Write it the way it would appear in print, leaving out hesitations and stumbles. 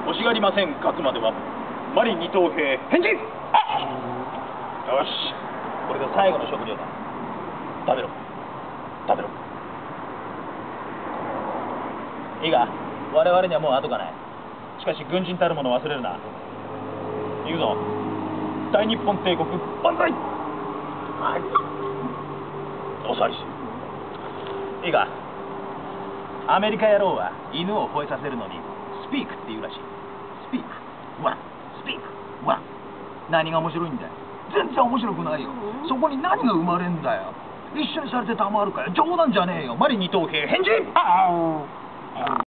欲しがりません勝つまではマリ二等兵返事。よし、これで最後の食料だ。食べろ食べろ。いいか、我々にはもう後がない。しかし軍人たるものを忘れるな。行くぞ。大日本帝国万歳。はい、お座りし。いいか、アメリカ野郎は犬を吠えさせるのにスピークって言うらしい。スピークワン、スピークワン。何が面白いんだよ。全然面白くないよ。そこに何が生まれんだよ。一緒にされてたまるかよ。冗談じゃねえよ。マリ二等兵返事。